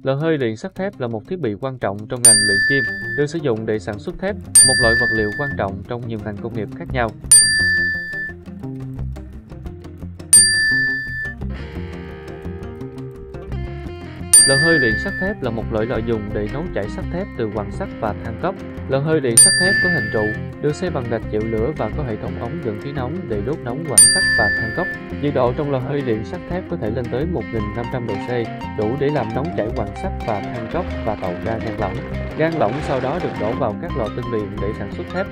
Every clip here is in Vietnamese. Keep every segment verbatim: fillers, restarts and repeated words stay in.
Lò hơi luyện sắt thép là một thiết bị quan trọng trong ngành luyện kim, được sử dụng để sản xuất thép, một loại vật liệu quan trọng trong nhiều ngành công nghiệp khác nhau. Lò hơi luyện sắt thép là một loại lò dùng để nấu chảy sắt thép từ quặng sắt và than cốc. Lò hơi luyện sắt thép có hình trụ, được xây bằng gạch chịu lửa và có hệ thống ống dẫn khí nóng để đốt nóng quặng sắt và than cốc. Nhiệt độ trong lò hơi luyện sắt thép có thể lên tới một nghìn năm trăm độ C, đủ để làm nóng chảy quặng sắt và than cốc và tạo ra gang lỏng. Gang lỏng sau đó được đổ vào các lò tinh luyện để sản xuất thép.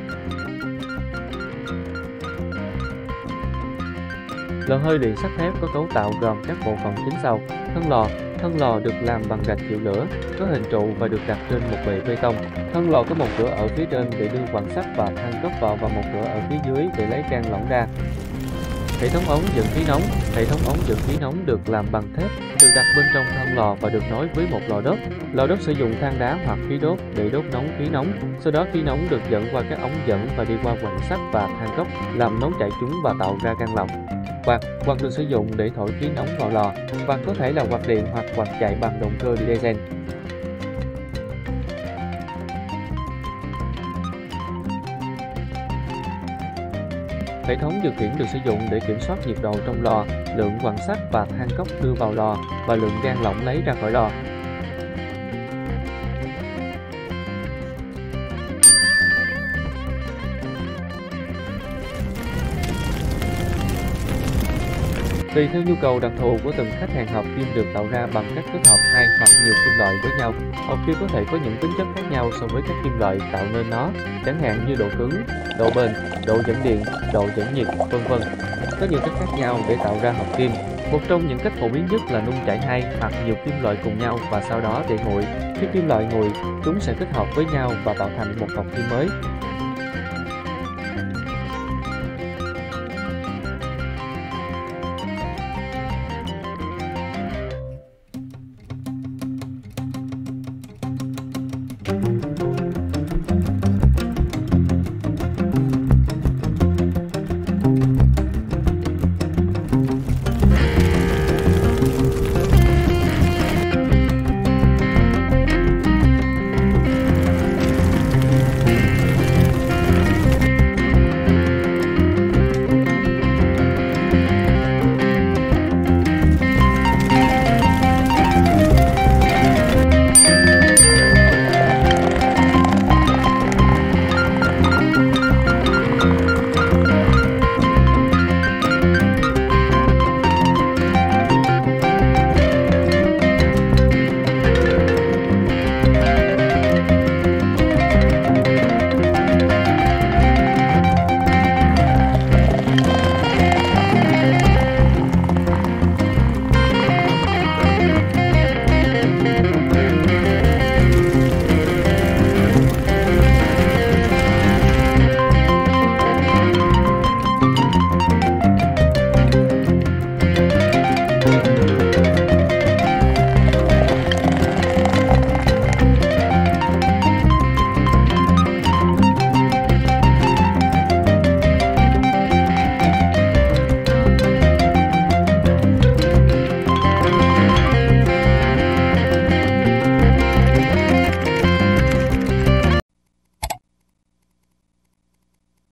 Lò hơi luyện sắt thép có cấu tạo gồm các bộ phận chính sau: thân lò. Thân lò được làm bằng gạch chịu lửa, có hình trụ và được đặt trên một bệ bê tông. Thân lò có một cửa ở phía trên để đưa quặng sắt và than cốc vào và một cửa ở phía dưới để lấy gang lỏng ra. Hệ thống ống dẫn khí nóng. Hệ thống ống dẫn khí nóng được làm bằng thép, được đặt bên trong thân lò và được nối với một lò đốt. Lò đốt sử dụng than đá hoặc khí đốt để đốt nóng khí nóng. Sau đó khí nóng được dẫn qua các ống dẫn và đi qua quặng sắt và than cốc, làm nóng chảy chúng và tạo ra gang lỏng. Quạt. Quạt được sử dụng để thổi khí nóng vào lò. Quạt có thể là quạt điện hoặc quạt chạy bằng động cơ diesel. Hệ thống điều khiển được sử dụng để kiểm soát nhiệt độ trong lò, lượng quặng sắt và than cốc đưa vào lò và lượng gang lỏng lấy ra khỏi lò. Tùy theo nhu cầu đặc thù của từng khách hàng, hộp kim được tạo ra bằng cách kết hợp hai hoặc nhiều kim loại với nhau. Hộp kim có thể có những tính chất khác nhau so với các kim loại tạo nên nó, chẳng hạn như độ cứng, độ bền, độ dẫn điện, độ dẫn nhiệt, vân vân. Có nhiều cách khác nhau để tạo ra hộp kim. Một trong những cách phổ biến nhất là nung chảy hai hoặc nhiều kim loại cùng nhau và sau đó để nguội. Khi kim loại nguội, chúng sẽ kết hợp với nhau và tạo thành một hộp kim mới.